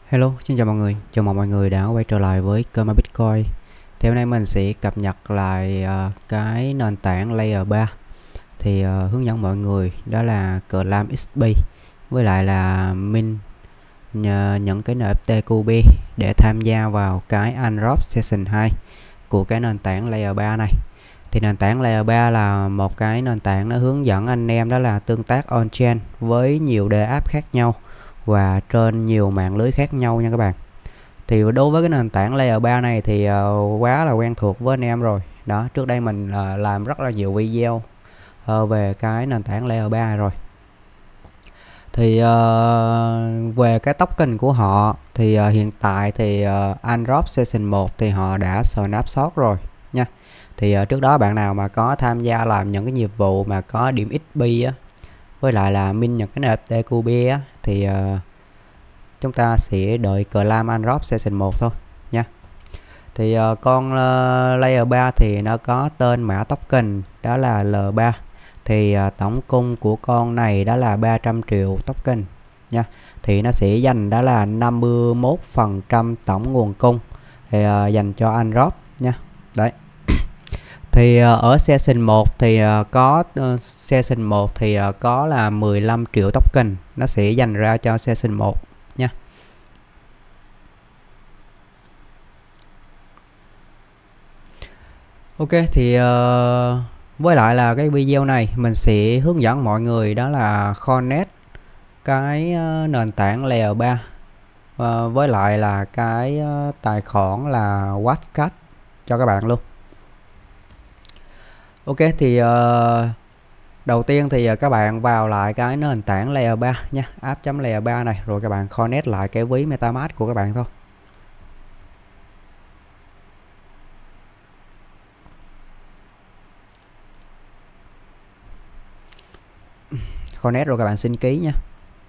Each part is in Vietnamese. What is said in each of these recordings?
Hello, xin chào mọi người. Chào mừng mọi người đã quay trở lại với kênh Bitcoin. Thì hôm nay mình sẽ cập nhật lại cái nền tảng Layer 3. Thì hướng dẫn mọi người đó là Clam XP với lại là mint những cái NFT QB để tham gia vào cái Unwrap Session 2 của cái nền tảng Layer 3 này. Thì nền tảng Layer 3 là một cái nền tảng nó hướng dẫn anh em đó là tương tác on-chain với nhiều đề app khác nhau và trên nhiều mạng lưới khác nhau nha các bạn. Thì đối với cái nền tảng Layer 3 này thì quá là quen thuộc với anh em rồi. Đó, trước đây mình làm rất là nhiều video về cái nền tảng Layer 3 rồi. Thì về cái token của họ thì hiện tại thì Unwrap Session 1 thì họ đã snapshot rồi nha. Thì trước đó bạn nào mà có tham gia làm những cái nhiệm vụ mà có điểm XP á, với lại là min những cái NFT QB á, thì chúng ta sẽ đợi Clam Unwrap Session 1 thôi nha. Thì con Layer 3 thì nó có tên mã token đó là L3. Thì tổng cung của con này đó là 300 triệu token nha. Thì nó sẽ dành đó là 51% tổng nguồn cung thì dành cho Unwrap nha. Đấy. Thì ở Session 1 thì Session 1 thì có là 15 triệu token nó sẽ dành ra cho Session 1 nha. Ok, thì với lại là cái video này mình sẽ hướng dẫn mọi người đó là connect cái nền tảng Layer 3 với lại là cái tài khoản là Watcat cho các bạn luôn. Ok, thì đầu tiên thì các bạn vào lại cái nền tảng Layer 3 nha, app.layer 3 này, rồi các bạn connect lại cái ví MetaMask của các bạn thôi. Connect rồi các bạn xin ký nha.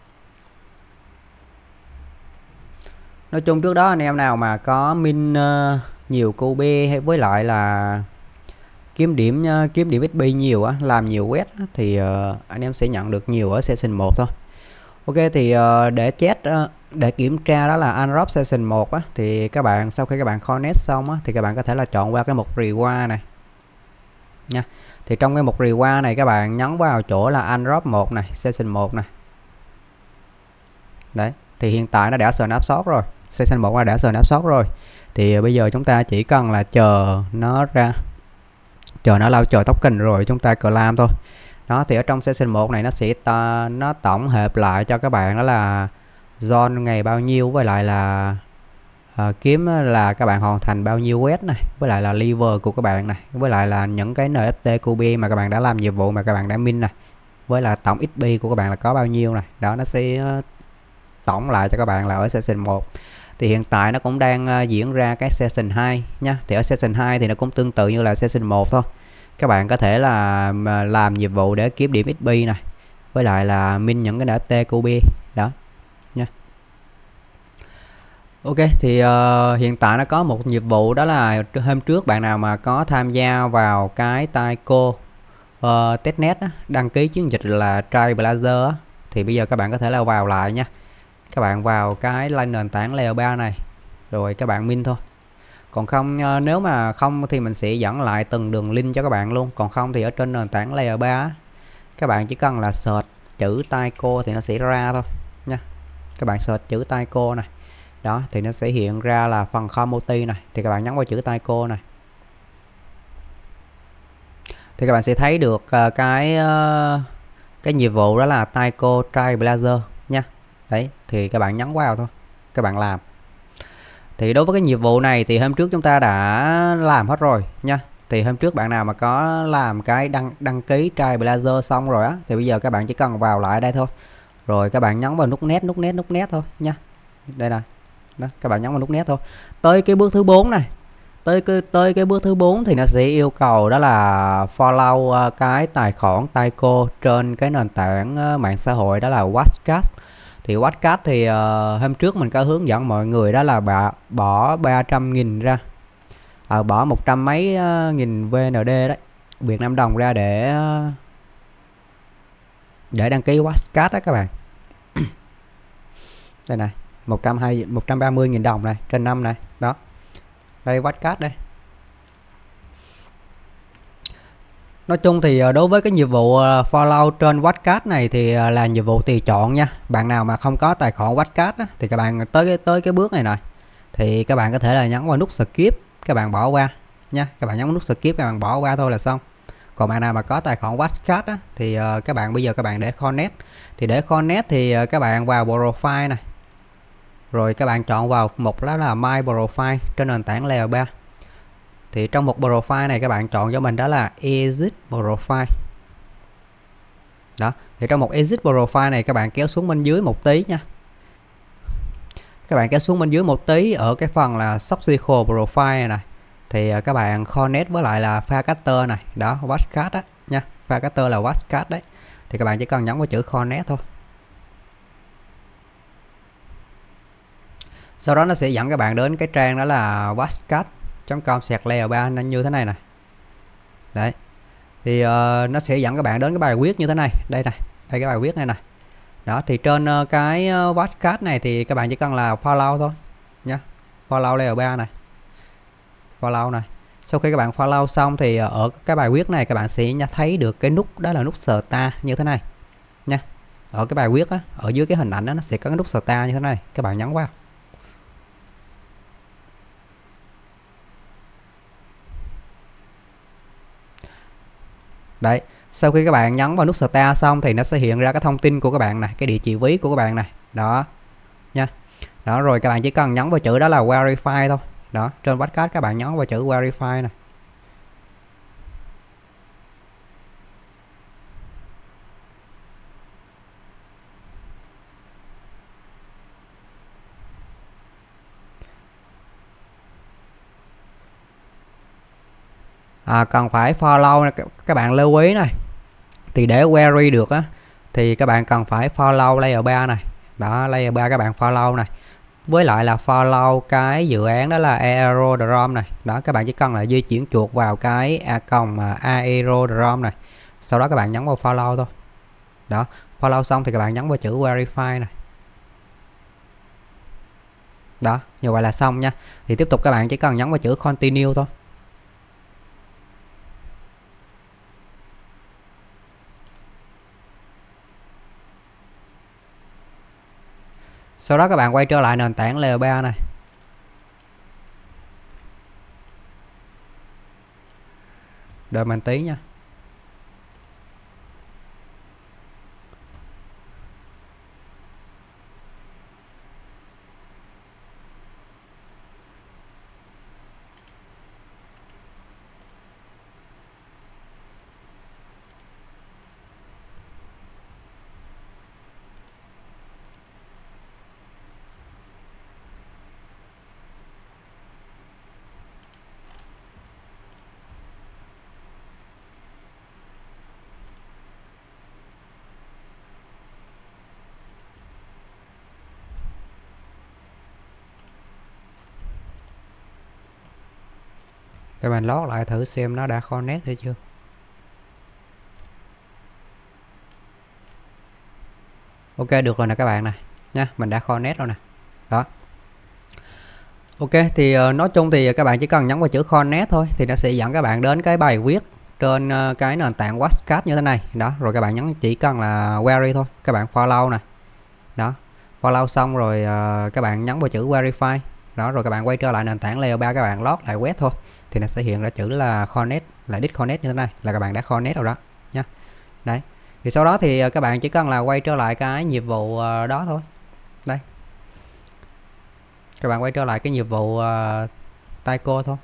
Nói chung trước đó anh em nào mà có min nhiều QB hay với lại là kiếm điểm XP nhiều á, làm nhiều quét á, thì anh em sẽ nhận được nhiều ở Session 1 thôi. Ok, thì để check để kiểm tra đó là Unwrap Session 1 á, thì các bạn sau khi các bạn connect xong á, thì các bạn có thể là chọn qua cái mục reward này nha. Thì trong cái mục reward này các bạn nhấn vào chỗ là Unwrap 1 này, Session 1 này. Đấy, thì hiện tại nó đã snapshot rồi. Session 1 đã snapshot rồi. Thì bây giờ chúng ta chỉ cần là chờ nó ra, chờ nó launcher token rồi chúng ta claim thôi. Đó, thì ở trong Session 1 này nó sẽ nó tổng hợp lại cho các bạn đó là zone ngày bao nhiêu, với lại là kiếm là các bạn hoàn thành bao nhiêu quét này, với lại là lever của các bạn này, với lại là những cái NFT QB mà các bạn đã làm nhiệm vụ mà các bạn đã min này, với là tổng XP của các bạn là có bao nhiêu này. Đó, nó sẽ tổng lại cho các bạn là ở Session 1. Thì hiện tại nó cũng đang diễn ra cái Session 2 nha. Thì ở Session 2 thì nó cũng tương tự như là Session 1 thôi. Các bạn có thể là làm nhiệm vụ để kiếm điểm XP này, với lại là min những cái NFT QB đó nha. Ok, thì hiện tại nó có một nhiệm vụ đó là hôm trước bạn nào mà có tham gia vào cái Taiko testnet á, đăng ký chiến dịch là Trailblazer á, thì bây giờ các bạn có thể là vào lại nha. Các bạn vào cái nền tảng Layer 3 này rồi các bạn min thôi. Còn không, nếu mà không thì mình sẽ dẫn lại từng đường link cho các bạn luôn. Còn không thì ở trên nền tảng Layer 3 á, các bạn chỉ cần là search chữ Taiko thì nó sẽ ra thôi nha. Các bạn search chữ Taiko này, đó thì nó sẽ hiện ra là phần community này, thì các bạn nhấn vào chữ Taiko này thì các bạn sẽ thấy được cái nhiệm vụ đó là Taiko Trailblazer nha. Đấy, thì các bạn nhấn vào thôi, các bạn làm. Thì đối với cái nhiệm vụ này thì hôm trước chúng ta đã làm hết rồi nha. Thì hôm trước bạn nào mà có làm cái đăng ký Trailblazer xong rồi á, thì bây giờ các bạn chỉ cần vào lại đây thôi, rồi các bạn nhấn vào nút nét thôi nha. Đây này, đó, các bạn nhấn vào nút nét thôi. Tới cái bước thứ 4 này, tới cái bước thứ 4 thì nó sẽ yêu cầu đó là follow cái tài khoản Taiko trên cái nền tảng mạng xã hội đó là Watcat. Thì Watcat thì hôm trước mình có hướng dẫn mọi người đó là bỏ 300.000 ra, bỏ 100 mấy nghìn VND đấy, Việt Nam đồng ra để đăng ký Watcat đó các bạn. Đây này, 130.000 đồng này trên năm này. Đó, đây Watchcast đây. Nói chung thì đối với cái nhiệm vụ follow trên Watchcast này thì là nhiệm vụ tùy chọn nha. Bạn nào mà không có tài khoản Watchcast á, thì các bạn tới cái bước này này thì các bạn có thể là nhấn vào nút skip, các bạn bỏ qua nha. Các bạn nhấn nút skip, các bạn bỏ qua thôi là xong. Còn bạn nào mà có tài khoản Watchcast á, thì các bạn bây giờ các bạn để connect. Thì để connect thì các bạn vào profile này. Rồi các bạn chọn vào mục đó là My Profile trên nền tảng Layer 3. Thì trong mục profile này các bạn chọn cho mình đó là Exit Profile. Đó, thì trong mục Exit Profile này các bạn kéo xuống bên dưới một tí nha. Các bạn kéo xuống bên dưới một tí ở cái phần là Subscription Profile này. Thì các bạn connect với lại là Firecaster này. Đó, Watchcast á nha. Firecaster là Watchcast đấy. Thì các bạn chỉ cần nhấn vào chữ connect thôi. Sau đó nó sẽ dẫn các bạn đến cái trang đó là watchcast.com/layer3 nên như thế này nè. Đấy. Thì nó sẽ dẫn các bạn đến cái bài viết như thế này. Đây này, đây cái bài viết này nè. Đó, thì trên cái Watchcast này thì các bạn chỉ cần là follow thôi nha. Follow layer 3 này. Follow này. Sau khi các bạn follow xong thì ở cái bài viết này các bạn sẽ thấy được cái nút đó là nút start như thế này nha. Ở cái bài viết á, ở dưới cái hình ảnh đó nó sẽ có cái nút start như thế này, các bạn nhấn vào. Đấy, sau khi các bạn nhấn vào nút start xong thì nó sẽ hiện ra cái thông tin của các bạn này, cái địa chỉ ví của các bạn này. Đó nha. Đó, rồi các bạn chỉ cần nhấn vào chữ đó là verify thôi. Đó, trên Watchcast các bạn nhấn vào chữ verify này. Cần phải follow, các bạn lưu ý này. Thì để query được á thì các bạn cần phải follow layer 3 này. Đó, layer 3 các bạn follow này. Với lại là follow cái dự án đó là Aerodrome này. Đó, các bạn chỉ cần là di chuyển chuột vào cái Aerodrome này. Sau đó các bạn nhấn vào follow thôi. Đó, follow xong thì các bạn nhấn vào chữ verify này. Đó, như vậy là xong nha. Thì tiếp tục các bạn chỉ cần nhấn vào chữ continue thôi. Sau đó các bạn quay trở lại nền tảng layer 3 này. Đợi mình tí nha. Các bạn lót lại thử xem nó đã connect hay chưa. Ok, được rồi nè các bạn nè nha, mình đã connect rồi nè. Đó. Ok, thì nói chung thì các bạn chỉ cần nhấn vào chữ connect thôi thì nó sẽ dẫn các bạn đến cái bài viết trên cái nền tảng Watchcast như thế này. Đó, rồi các bạn nhấn chỉ cần là query thôi, các bạn follow nè. Đó, follow xong rồi các bạn nhấn vào chữ verify. Đó, rồi các bạn quay trở lại nền tảng layer 3, các bạn lót lại web thôi thì nó sẽ hiện ra chữ là connect, là disconnect như thế này, là các bạn đã connect rồi đó nha. Đấy, thì sau đó thì các bạn chỉ cần là quay trở lại cái nhiệm vụ đó thôi. Đây, các bạn quay trở lại cái nhiệm vụ Taiko thôi.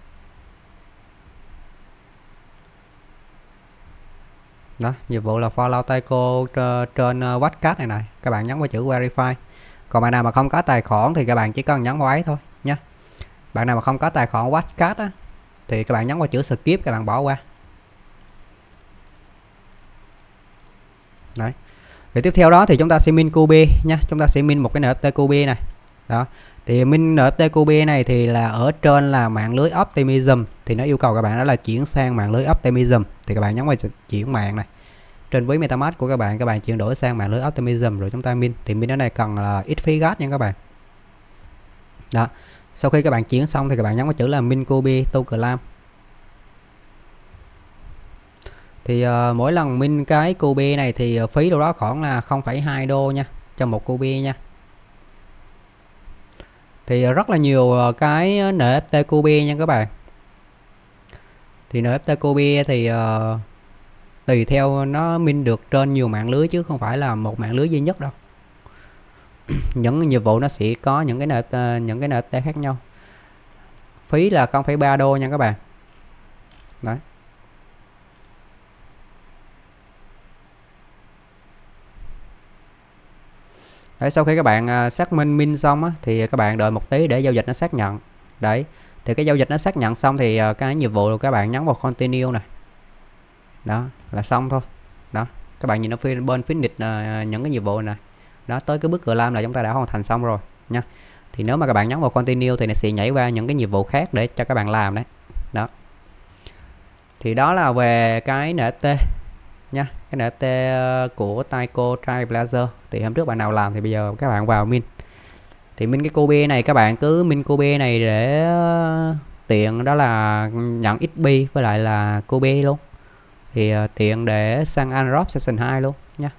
Đó, nhiệm vụ là follow Taiko trên Watchcast này này, các bạn nhấn vào chữ verify. Còn bạn nào mà không có tài khoản thì các bạn chỉ cần nhấn vào ấy thôi nha. Bạn nào mà không có tài khoản Watchcast á thì các bạn nhấn vào chữ skip, các bạn bỏ qua. Đấy. Rồi tiếp theo đó thì chúng ta sẽ min QB nha, chúng ta sẽ min một cái NFT QB này. Đó. Thì min NFT QB này thì là ở trên là mạng lưới Optimism, thì nó yêu cầu các bạn đó là chuyển sang mạng lưới Optimism, thì các bạn nhấn vào chuyển mạng này. Trên ví MetaMask của các bạn chuyển đổi sang mạng lưới Optimism rồi chúng ta min. Thì min ở này cần là ít phí gas nha các bạn. Đó, sau khi các bạn chuyển xong thì các bạn nhấn vào chữ là min copy to clam. Thì mỗi lần min cái copy này thì phí đâu đó khoảng là 0,2 đô nha, cho một copy nha. Thì rất là nhiều cái NFT copy nha các bạn. Thì NFT copy thì tùy theo nó min được trên nhiều mạng lưới chứ không phải là một mạng lưới duy nhất đâu. Những nhiệm vụ nó sẽ có những cái NFT khác nhau. Phí là 0,3 đô nha các bạn. Đấy. Đấy, sau khi các bạn xác minh min xong á, thì các bạn đợi một tí để giao dịch nó xác nhận. Đấy, thì cái giao dịch nó xác nhận xong thì cái nhiệm vụ các bạn nhấn vào continue này. Đó là xong thôi. Đó, các bạn nhìn ở phía bên finish những cái nhiệm vụ này. Đó, tới cái bước clam là chúng ta đã hoàn thành xong rồi nha. Thì nếu mà các bạn nhấn vào continue thì nó sẽ nhảy qua những cái nhiệm vụ khác để cho các bạn làm đấy. Đó. Thì đó là về cái NFT nha, cái NFT của Tyco Trailblazer. Thì hôm trước bạn nào làm thì bây giờ các bạn vào min. Thì min cái Kobe này, các bạn cứ min Kobe này để tiện đó là nhận XP với lại là Kobe luôn. Thì tiện để sang Unwrap Season 2 luôn nha.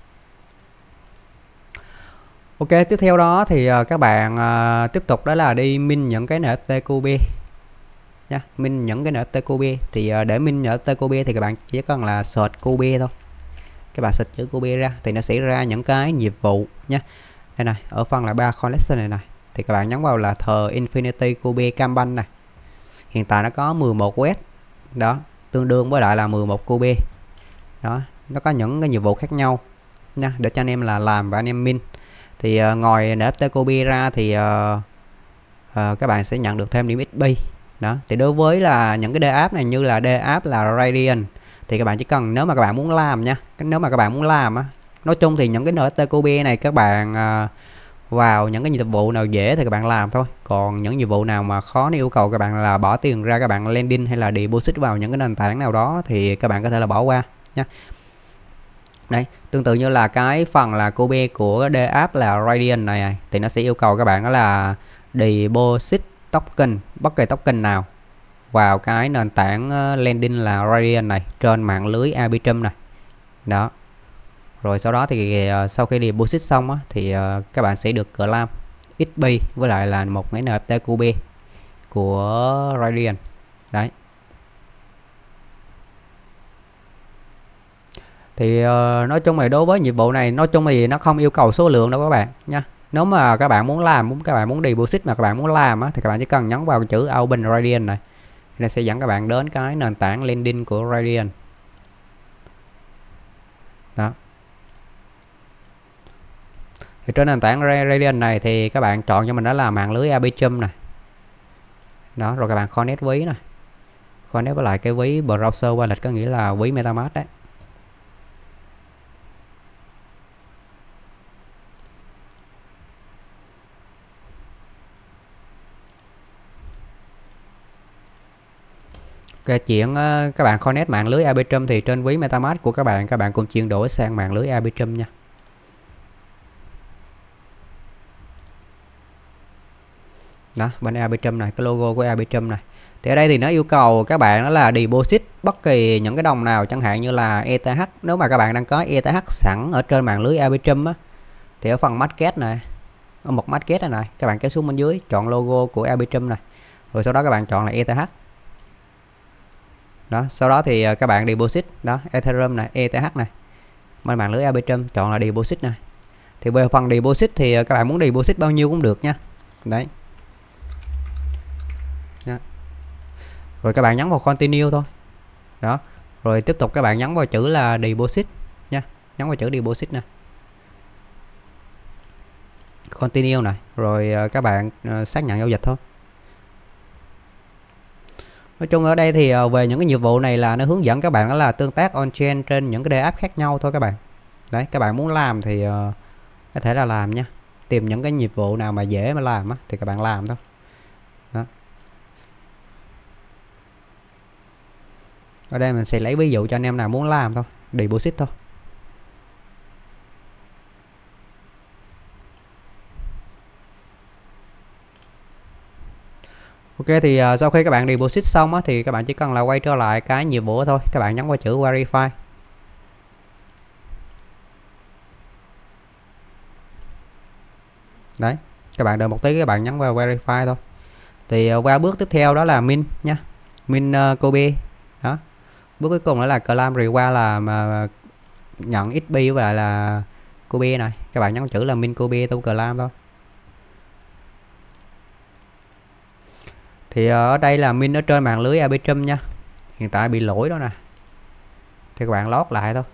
Ok, tiếp theo đó thì các bạn tiếp tục đó là đi min những cái NFT Kobe nha, min những cái NFT Kobe. Thì để min NFT Kobe thì các bạn chỉ cần là search Kobe thôi. Các bạn search chữ Kobe ra thì nó sẽ ra những cái nhiệm vụ nha. Đây này, ở phần là 3 collection này này. Thì các bạn nhấn vào là The Infinity Kobe Campaign này. Hiện tại nó có 11 quét. Đó, tương đương với lại là 11 Kobe. Đó, nó có những cái nhiệm vụ khác nhau nha, để cho anh em là làm và anh em min. Thì ngoài NFT Kobe ra thì các bạn sẽ nhận được thêm điểm XP. Đó, thì đối với là những cái DApp này như là DApp là Radiant thì các bạn chỉ cần, nếu mà các bạn muốn làm nha, nếu mà các bạn muốn làm á, nói chung thì những cái NFT Kobe này các bạn vào những cái nhiệm vụ nào dễ thì các bạn làm thôi. Còn những nhiệm vụ nào mà khó, nó yêu cầu các bạn là bỏ tiền ra, các bạn landing hay là deposit vào những cái nền tảng nào đó thì các bạn có thể là bỏ qua nha. Đấy, tương tự như là cái phần là Kobe của DApp là Radiant này thì nó sẽ yêu cầu các bạn đó là deposit token, bất kỳ token nào vào cái nền tảng landing là Radiant này trên mạng lưới Arbitrum này. Đó. Rồi sau đó thì sau khi deposit xong á, thì các bạn sẽ được clam XP với lại là một cái NFT Kobe của Radiant. Đấy. Thì nói chung là đối với nhiệm vụ này, nói chung thì nó không yêu cầu số lượng đâu các bạn nha. Nếu mà các bạn muốn làm, các bạn muốn deposit mà các bạn muốn làm á, thì các bạn chỉ cần nhấn vào chữ Open Radiant này. Thì nó sẽ dẫn các bạn đến cái nền tảng landing của Radiant. Đó. Thì trên nền tảng Radiant này thì các bạn chọn cho mình đó là mạng lưới Arbitrum này. Đó, rồi các bạn connect ví này. Connect với lại cái ví browser wallet, có nghĩa là ví MetaMask đấy. Cái chuyện các bạn connect mạng lưới Arbitrum thì trên ví MetaMask của các bạn cùng chuyển đổi sang mạng lưới Arbitrum nha. Đó, bên Arbitrum này, cái logo của Arbitrum này. Thì ở đây thì nó yêu cầu các bạn đó là deposit bất kỳ những cái đồng nào, chẳng hạn như là ETH. Nếu mà các bạn đang có ETH sẵn ở trên mạng lưới Arbitrum á, thì ở phần market này, ở một market này, các bạn kéo xuống bên dưới chọn logo của Arbitrum này. Rồi sau đó các bạn chọn là ETH. Đó, sau đó thì các bạn deposit đó, Ethereum này, ETH này. Bên mạng lưới Arbitrum chọn là deposit này. Thì về phần deposit thì các bạn muốn deposit bao nhiêu cũng được nha. Đấy. Đó. Rồi các bạn nhấn vào continue thôi. Đó. Rồi tiếp tục các bạn nhấn vào chữ là deposit nha. Nhấn vào chữ deposit nè. Continue này. Rồi các bạn xác nhận giao dịch thôi. Nói chung ở đây thì về những cái nhiệm vụ này là nó hướng dẫn các bạn đó là tương tác on-chain trên những cái DApp khác nhau thôi các bạn. Đấy, các bạn muốn làm thì có thể là làm nha. Tìm những cái nhiệm vụ nào mà dễ mà làm á, thì các bạn làm thôi. Đó. Ở đây mình sẽ lấy ví dụ cho anh em nào muốn làm thôi, deposit thôi. Ok thì sau khi các bạn deposit xong á, thì các bạn chỉ cần là quay trở lại cái nhiệm vụ thôi, các bạn nhấn vào chữ verify. Đấy, các bạn đợi một tí, các bạn nhấn vào verify thôi. Thì qua bước tiếp theo đó là min nha, min Kobe. Đó, bước cuối cùng đó là claim reward, là mà nhận XP và lại là Kobe này, các bạn nhấn chữ là min Kobe tu claim thôi. Thì ở đây là min ở trên mạng lưới Arbitrum nha, hiện tại bị lỗi đó nè, thì các bạn lót lại thôi,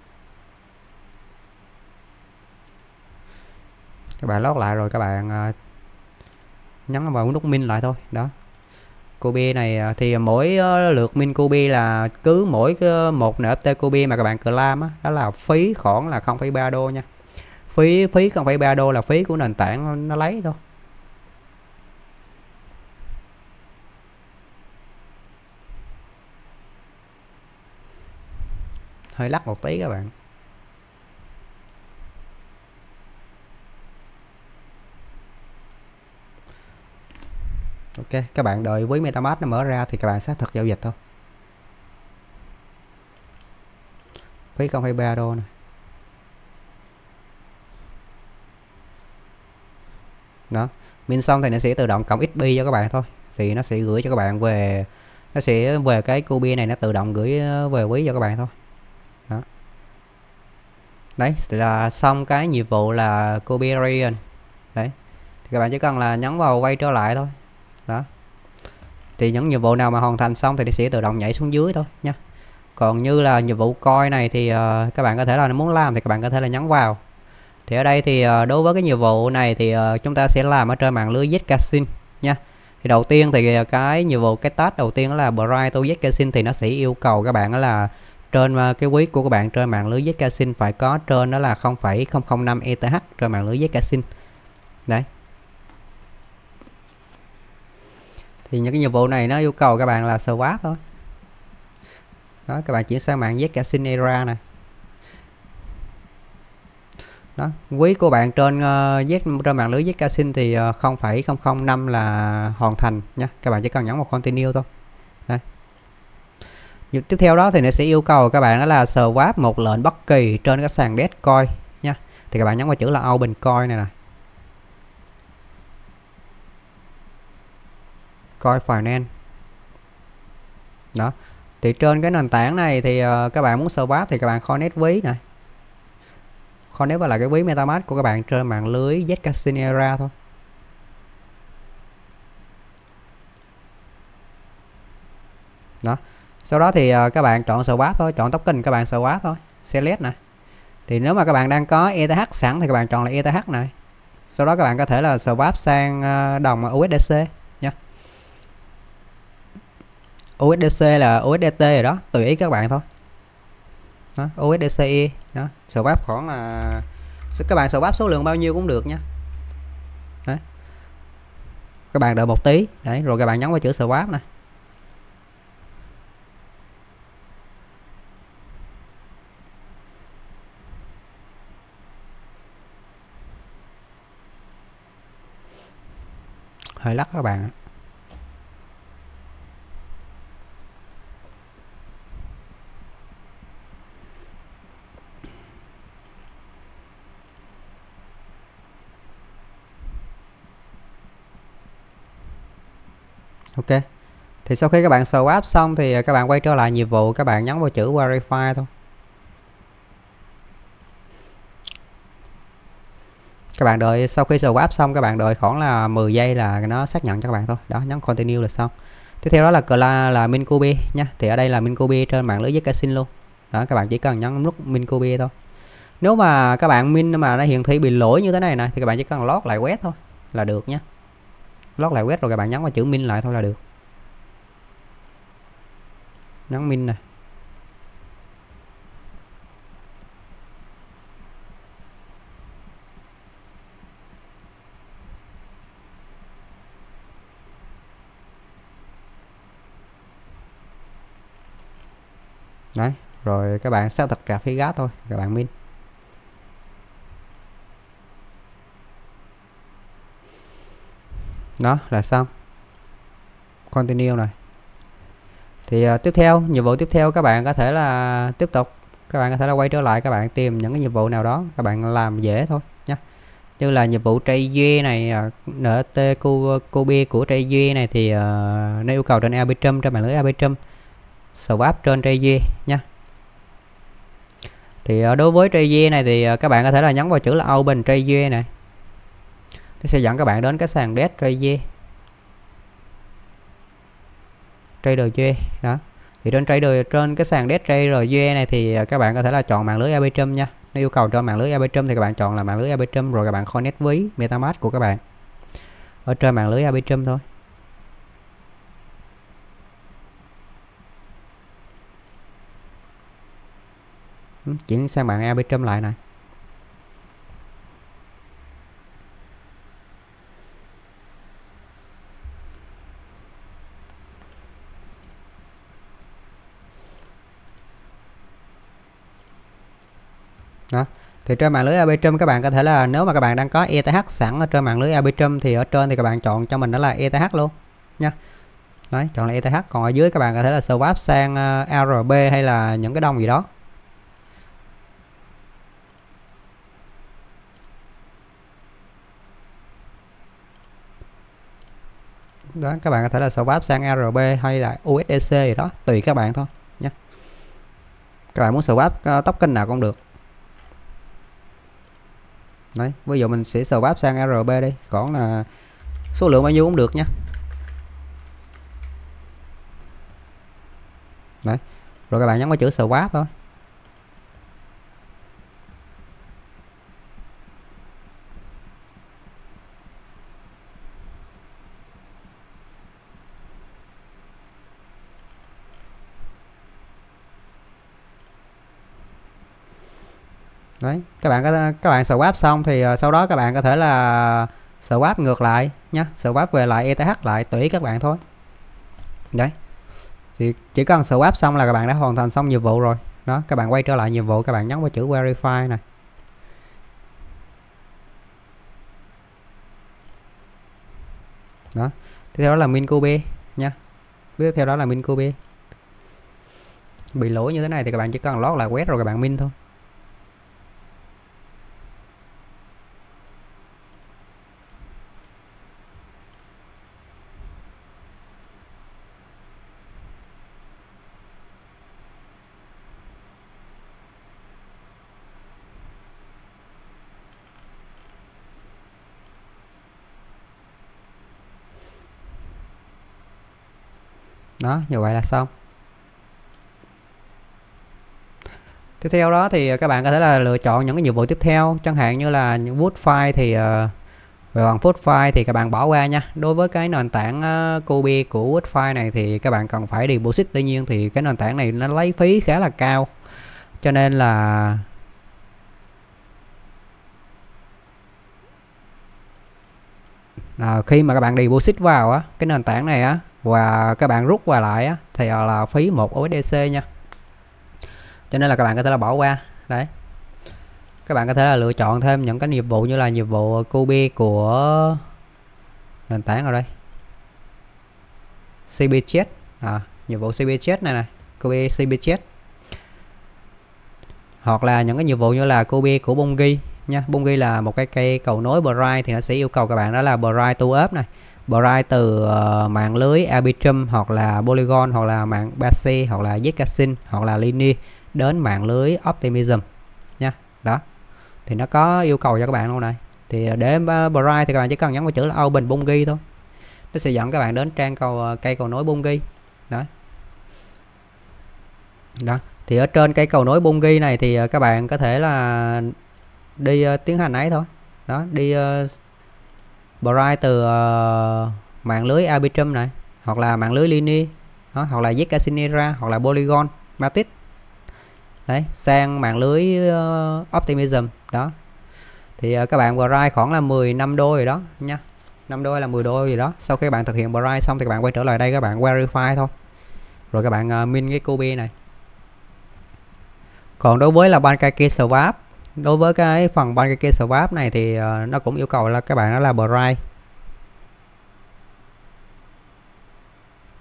các bạn lót lại rồi các bạn nhấn vào nút min lại thôi. Đó, Kobe này thì mỗi lượt min Kobe là cứ mỗi một NFT Kobe mà các bạn claim á, đó là phí khoảng là 0,3 đô nha. Phí 0,3 đô là phí của nền tảng nó lấy thôi. Hơi lắc một tí các bạn. Ok, các bạn đợi ví MetaMask nó mở ra thì các bạn xác thực giao dịch thôi. Phí 0,3 đô này. Đó, min xong thì nó sẽ tự động cộng XP cho các bạn thôi. Thì nó sẽ gửi cho các bạn về, nó sẽ về cái Kobe này, nó tự động gửi về ví cho các bạn thôi. Đó. Đấy là xong cái nhiệm vụ là Kobe Radiant. Đấy, thì các bạn chỉ cần là nhấn vào quay trở lại thôi. Đó, thì những nhiệm vụ nào mà hoàn thành xong thì nó sẽ tự động nhảy xuống dưới thôi nha. Còn như là nhiệm vụ coin này thì các bạn có thể là muốn làm thì các bạn có thể là nhấn vào. Thì ở đây thì đối với cái nhiệm vụ này thì chúng ta sẽ làm ở trên mạng lưới Zcash nha. Thì đầu tiên thì cái nhiệm vụ, cái task đầu tiên đó là Bright to Zcash, thì nó sẽ yêu cầu các bạn đó là trên cái quý của các bạn trên mạng lưới Zcash phải có trên đó là 0,005 ETH trên mạng lưới Zcash. Đấy, thì những cái nhiệm vụ này nó yêu cầu các bạn là swap thôi. Đó, các bạn chuyển sang mạng Zcash Era này. Đó, quý của bạn trên trên mạng lưới Zcash thì 0,005 là hoàn thành nha. Các bạn chỉ cần nhấn một continue thôi. Đây. Tiếp theo đó thì nó sẽ yêu cầu các bạn đó là swap một lệnh bất kỳ trên các sàn Dogecoin nha. Thì các bạn nhấn vào chữ là open coin này nè. Coin finance. Đó. Thì trên cái nền tảng này thì các bạn muốn swap thì các bạn connect ví này. Connect vào lại cái ví MetaMask của các bạn trên mạng lưới Zcash Era thôi. Đó. Sau đó thì các bạn chọn swap thôi, chọn token các bạn swap thôi, select này. Thì nếu mà các bạn đang có ETH sẵn thì các bạn chọn là ETH này. Sau đó các bạn có thể là swap sang đồng USDC nha. USDC là USDT rồi đó, tùy ý các bạn thôi. Đó, USDC đó, swap khoảng là các bạn swap số lượng bao nhiêu cũng được nha. Đấy. Các bạn đợi một tí, đấy rồi các bạn nhấn vào chữ swap này. Hơi lắc các bạn. Ok, thì sau khi các bạn swap xong thì các bạn quay trở lại nhiệm vụ, các bạn nhấn vào chữ verify thôi. Các bạn đợi, sau khi swap xong các bạn đợi khoảng là 10 giây là nó xác nhận cho các bạn thôi. Đó, nhấn continue là xong. Tiếp theo đó là min Kobe nha. Thì ở đây là min Kobe trên mạng lưới Zcash luôn. Đó, các bạn chỉ cần nhấn nút min Kobe thôi. Nếu mà các bạn min mà nó hiển thị bị lỗi như thế này nè thì các bạn chỉ cần lót lại quét thôi là được nhé. Lót lại quét rồi các bạn nhấn vào chữ min lại thôi là được. Nhấn min nè. Đấy, rồi các bạn xác thực trả phí gas thôi, các bạn min. Đó là xong. continue này. Thì tiếp theo, nhiệm vụ tiếp theo các bạn có thể là tiếp tục, các bạn có thể là quay trở lại, các bạn tìm những cái nhiệm vụ nào đó các bạn làm dễ thôi nha. Như là nhiệm vụ tray duy này, NT Kobe của tray duy này thì nó yêu cầu trên Arbitrum, trên mạng lưới Arbitrum, swap trên tray duy nha. Thì đối với tray duy này thì các bạn có thể là nhấn vào chữ là open tray duy này, nó sẽ dẫn các bạn đến cái sàn desk tray duy, trader duy đó. Thì trên cái sàn desk trader duy này thì các bạn có thể là chọn mạng lưới Arbitrum nha. Nó yêu cầu cho mạng lưới Arbitrum thì các bạn chọn là mạng lưới Arbitrum, rồi các bạn connect với MetaMask của các bạn ở trên mạng lưới Arbitrum thôi. Chuyển sang mạng Arbitrum lại này. Đó. Thì trên mạng lưới Arbitrum các bạn có thể là, nếu mà các bạn đang có ETH sẵn ở trên mạng lưới Arbitrum thì ở trên thì các bạn chọn cho mình đó là ETH luôn nha. Đấy, chọn là ETH, còn ở dưới các bạn có thể là swap sang ARB hay là những cái đồng gì đó. Đó, các bạn có thể là swap sang ARB hay là USDC gì đó, tùy các bạn thôi nha. Các bạn muốn swap token nào cũng được. Đấy, ví dụ mình sẽ swap sang ARB đi, còn là số lượng bao nhiêu cũng được nha. Đấy, rồi các bạn nhấn vào chữ swap thôi. Đấy, các bạn swap xong thì sau đó các bạn có thể là swap ngược lại nhé, swap về lại ETH lại, tùy các bạn thôi. Đấy, thì chỉ cần swap xong là các bạn đã hoàn thành xong nhiệm vụ rồi. Đó, các bạn quay trở lại nhiệm vụ, các bạn nhấn vào chữ verify này. Đó, tiếp theo đó là min Kobe nha. Tiếp theo đó là min Kobe. Bị lỗi như thế này thì các bạn chỉ cần lót lại quét rồi các bạn min thôi. Đó, như vậy là xong. Tiếp theo đó thì các bạn có thể là lựa chọn những cái nhiệm vụ tiếp theo, chẳng hạn như là những wood file thì về bằng wood file thì các bạn bỏ qua nha. Đối với cái nền tảng Kobe của wood file này thì các bạn cần phải deposit, tuy nhiên thì cái nền tảng này nó lấy phí khá là cao, cho nên là khi mà các bạn deposit vào á cái nền tảng này á và các bạn rút qua lại á thì là phí 1 USDC nha, cho nên là các bạn có thể là bỏ qua. Đấy, các bạn có thể là lựa chọn thêm những cái nhiệm vụ như là nhiệm vụ Kobe của nền tảng ở đây, CBChat, nhiệm vụ CBChat này, Kobe CBChat, hoặc là những cái nhiệm vụ như là Kobe của Bungie nha. Bungie là một cái cây cầu nối Bright thì nó sẽ yêu cầu các bạn đó là Bright to up này, Bright từ mạng lưới Arbitrum hoặc là Polygon hoặc là mạng Base hoặc là Zcash hoặc là Lini đến mạng lưới Optimism nha. Đó, thì nó có yêu cầu cho các bạn luôn này. Thì để Bright thì các bạn chỉ cần nhấn vào chữ là Open Bungie thôi, nó sẽ dẫn các bạn đến trang cây cầu nối Bungie. Đó. Đó, thì ở trên cây cầu nối Bungie này thì các bạn có thể là đi tiến hành ấy thôi. Đó, đi Bright từ mạng lưới Arbitrum này hoặc là mạng lưới Lini đó, hoặc là Zcash hoặc là Polygon Matic. Đấy, sang mạng lưới Optimism. Đó, thì các bạn Bright khoảng là 15 đô rồi đó nha, 5 đô hay là 10 đô gì đó. Sau khi bạn thực hiện Bright xong thì các bạn quay trở lại đây, các bạn verify thôi, rồi các bạn min cái Kobe này. Còn đối với là Pancake Swap, đối với cái phần Pancake Swap này thì nó cũng yêu cầu là các bạn đó là Bright.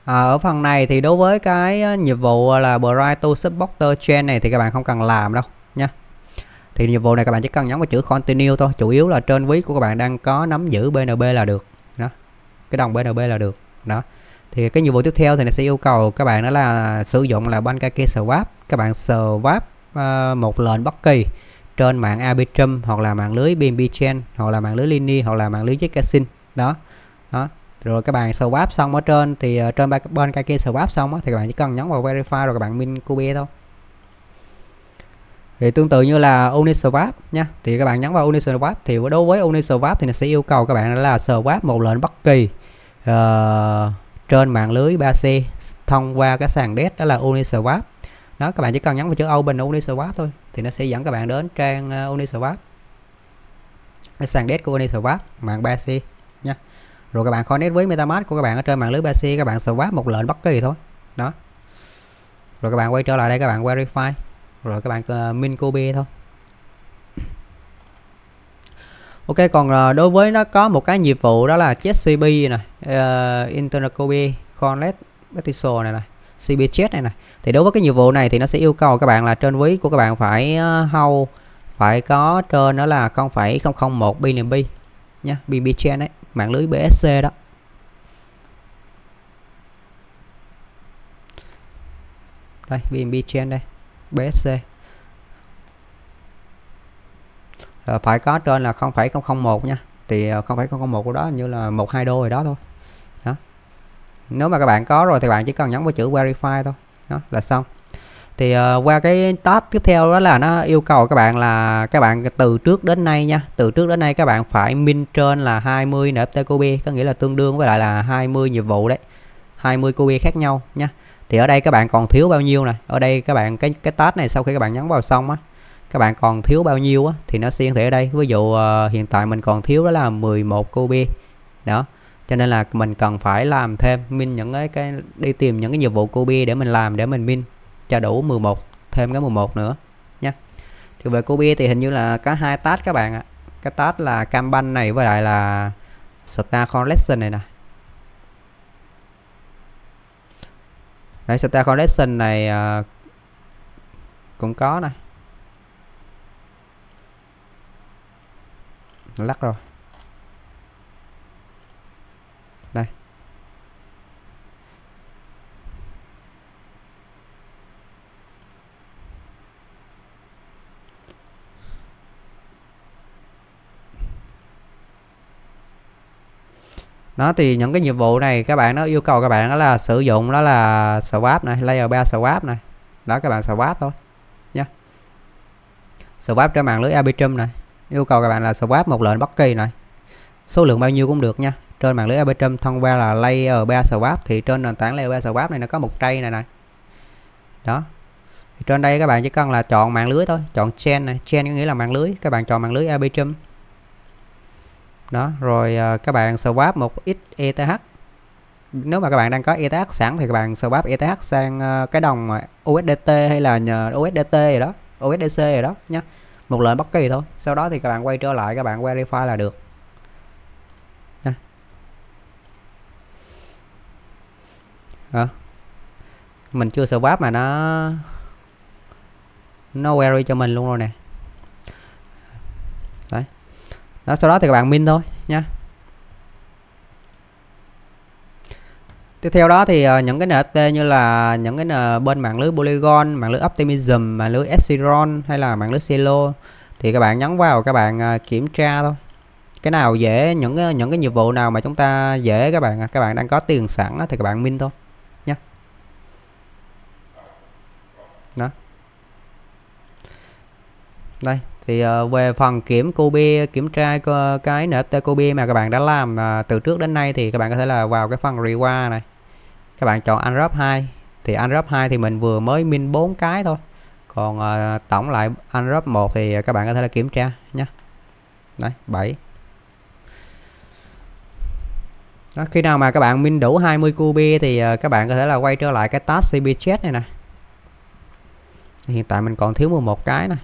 Ở phần này thì đối với cái nhiệm vụ là Bright to Supporter Chain này thì các bạn không cần làm đâu nha. Thì nhiệm vụ này các bạn chỉ cần nhấn vào chữ Continue thôi. Chủ yếu là trên ví của các bạn đang có nắm giữ BNB là được. Đó. Cái đồng BNB là được. Đó. Thì cái nhiệm vụ tiếp theo thì nó sẽ yêu cầu các bạn đó là sử dụng là Pancake Swap. Các bạn swap một lệnh bất kỳ trên mạng Arbitrum hoặc là mạng lưới BNB Chain hoặc là mạng lưới Lini hoặc là mạng lưới Zcash. Đó. Đó. Rồi các bạn swap xong ở trên thì trên Pancake Swap xong á, thì các bạn chỉ cần nhấn vào Verify rồi các bạn min QB thôi. Thì tương tự như là Uniswap nha, thì các bạn nhấn vào Uniswap thì đối với Uniswap thì nó sẽ yêu cầu các bạn là swap một lệnh bất kỳ trên mạng lưới 3C thông qua cái sàn DEX đó là Uniswap. Đó, các bạn chỉ cần nhấn vào chữ Open Uniswap thôi thì nó sẽ dẫn các bạn đến trang Uniswap, cái sàn DEX của Uniswap mạng 3C nha. Rồi các bạn connect với MetaMask của các bạn ở trên mạng lưới 3C, các bạn swap một lệnh bất kỳ thôi. Đó. Rồi các bạn quay trở lại đây, các bạn verify rồi các bạn min Kobe thôi. Ok, còn đối với nó có một cái nhiệm vụ đó là CB này, Internal Kobe Connect Petition này, CB chat này. Thì đối với cái nhiệm vụ này thì nó sẽ yêu cầu các bạn là trên ví của các bạn phải hold phải có trên đó là 0,001 BNB nha, BNB chain đấy, mạng lưới BSC đó. Đây, BNB chain đây, BSC. Phải có trên là 0,001 nha. Thì 0,001 của đó như là 1-2 đô rồi đó thôi. Đó. Nếu mà các bạn có rồi thì bạn chỉ cần nhấn vào chữ verify thôi. Đó là xong. Thì qua cái task tiếp theo đó là nó yêu cầu các bạn là các bạn từ trước đến nay nha, từ trước đến nay các bạn phải min trên là 20 NFT Kobe, có nghĩa là tương đương với lại là 20 nhiệm vụ đấy, 20 Kobe khác nhau nha. Thì ở đây các bạn còn thiếu bao nhiêu này? Ở đây các bạn cái task này sau khi các bạn nhấn vào xong á, các bạn còn thiếu bao nhiêu á thì nó sẽ hiển thị ở đây. Ví dụ hiện tại mình còn thiếu đó là 11 Kobe. Đó. Cho nên là mình cần phải làm thêm min những cái đi tìm những cái nhiệm vụ Kobe để mình làm, để mình min cho đủ 11, thêm cái 11 nữa nha. Thì về Kobe thì hình như là có 2 task các bạn ạ. Cái task là campaign này với lại là Star Collection này nè. Đây, Star Collection này cũng có này. Lắc rồi. Đây. Đó, thì những cái nhiệm vụ này các bạn nó yêu cầu các bạn đó là sử dụng đó là swap này, layer 3 swap này. Đó, các bạn swap thôi nha. Swap trên mạng lưới Arbitrum này. Yêu cầu các bạn là swap một lệnh bất kỳ này. Số lượng bao nhiêu cũng được nha. Trên mạng lưới Arbitrum thông qua là layer 3 swap, thì trên nền tảng layer 3 swap này nó có một tray này này. Đó. Thì trên đây các bạn chỉ cần là chọn mạng lưới thôi, chọn chain này, chain có nghĩa là mạng lưới, các bạn chọn mạng lưới Arbitrum. Đó, rồi các bạn swap một ít ETH. Nếu mà các bạn đang có ETH sẵn thì các bạn swap ETH sang cái đồng USDT hay là nhờ USDT rồi đó, USDC rồi đó nhé. Một lệnh bất kỳ thôi. Sau đó thì các bạn quay trở lại, các bạn verify là được. Nha. Mình chưa swap mà nó query cho mình luôn rồi nè. Đấy. Đó, sau đó thì các bạn min thôi nha. Tiếp theo đó thì những cái NFT như là những cái bên mạng lưới Polygon, mạng lưới Optimism, mạng lưới Epsilon hay là mạng lưới Celo thì các bạn nhấn vào, các bạn kiểm tra thôi. Cái nào dễ, những cái nhiệm vụ nào mà chúng ta dễ các bạn đang có tiền sẵn thì các bạn min thôi nha. Đó. Đây thì về phần kiểm Kobe, kiểm tra cái NFT Kobe mà các bạn đã làm từ trước đến nay thì các bạn có thể là vào cái phần reward này, các bạn chọn Unwrap 2. Thì Unwrap 2 thì mình vừa mới min 4 cái thôi, còn tổng lại Unwrap 1 thì các bạn có thể là kiểm tra nhé. Đấy, 7. Đó, khi nào mà các bạn min đủ 20 Kobe thì các bạn có thể là quay trở lại cái task CB chat này nè. Hiện tại mình còn thiếu 11 cái này.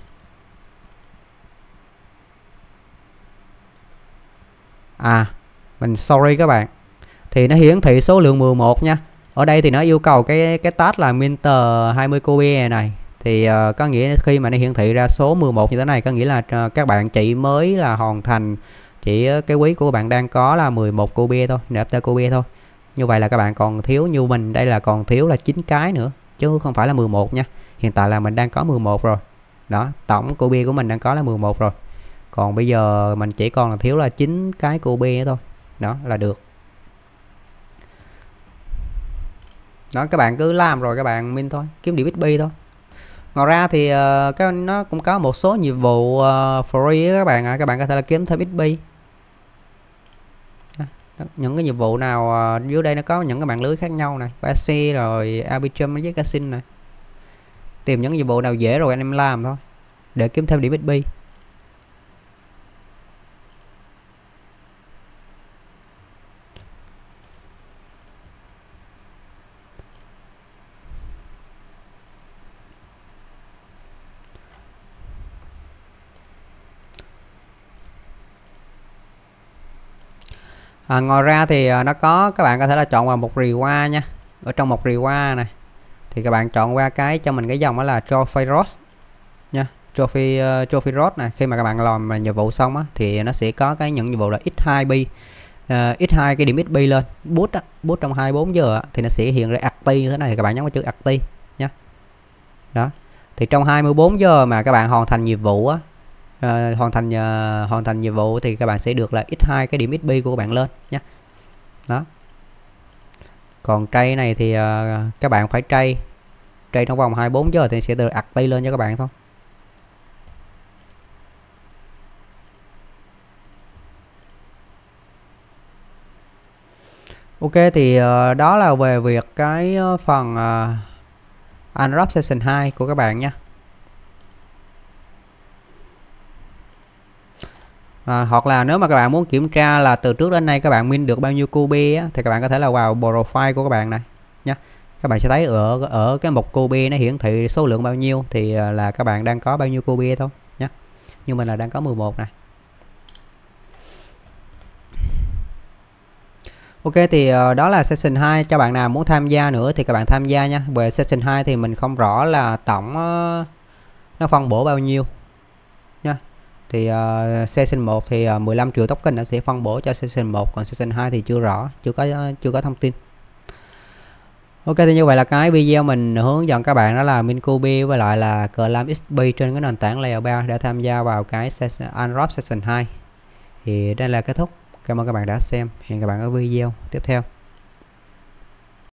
Mình sorry các bạn. Thì nó hiển thị số lượng 11 nha. Ở đây thì nó yêu cầu cái tag là Minter 20 KB này. Thì có nghĩa khi mà nó hiển thị ra số 11 như thế này có nghĩa là các bạn chỉ mới là hoàn thành, chỉ cái quý của các bạn đang có là 11 KB thôi, NFT KB thôi. Như vậy là các bạn còn thiếu, như mình đây là còn thiếu là 9 cái nữa chứ không phải là 11 nha. Hiện tại là mình đang có 11 rồi. Đó, tổng KB của mình đang có là 11 rồi. Còn bây giờ mình chỉ còn là thiếu là 9 cái KB nữa thôi. Đó là được. Đó, các bạn cứ làm rồi các bạn min thôi, kiếm điểm XP thôi. Ngoài ra thì nó cũng có một số nhiệm vụ free các bạn ạ. Các bạn có thể là kiếm thêm XP. Những cái nhiệm vụ nào dưới đây nó có những cái mạng lưới khác nhau này, Pasi rồi Arbitrum với Casino này. Tìm những nhiệm vụ nào dễ rồi anh em làm thôi để kiếm thêm điểm XP. Ngoài ra thì nó có, các bạn có thể là chọn vào một reward nha. Ở trong một reward này thì các bạn chọn qua cái cho mình cái dòng đó là Trophy Road nha. Trophy Road này, khi mà các bạn làm nhiệm vụ xong á thì nó sẽ có cái những nhiệm vụ là x2 x2 cái điểm XP lên, boost trong 24 giờ á, thì nó sẽ hiện ra active như thế này, thì các bạn nhấn vào chữ active nhé. Đó, thì trong 24 giờ mà các bạn hoàn thành nhiệm vụ á, hoàn thành nhiệm vụ thì các bạn sẽ được là x2 cái điểm XP của các bạn lên nhé. Đó. Còn trade này thì các bạn phải trade trong vòng 24 giờ thì sẽ được active lên cho các bạn thôi. Ok, thì đó là về việc cái phần Unwrap Session 2 của các bạn nha. Hoặc là nếu mà các bạn muốn kiểm tra là từ trước đến nay các bạn min được bao nhiêu KB á, thì các bạn có thể là vào profile của các bạn này nhé. Các bạn sẽ thấy ở cái mục KB nó hiển thị số lượng bao nhiêu thì là các bạn đang có bao nhiêu KB thôi nhé. Như mình là đang có 11 này. Ok, thì đó là session 2. Cho bạn nào muốn tham gia nữa thì các bạn tham gia nha. Về session 2 thì mình không rõ là tổng nó phân bổ bao nhiêu nha. Thì session 1 thì 15 triệu token nó sẽ phân bổ cho session 1, còn session 2 thì chưa rõ, chưa có thông tin. Ok, thì như vậy là cái video mình hướng dẫn các bạn đó là min KB với lại là Clam XP trên cái nền tảng Layer 3 để tham gia vào cái Unwrap Session 2. Thì đây là kết thúc. Cảm ơn các bạn đã xem. Hẹn các bạn ở video tiếp theo.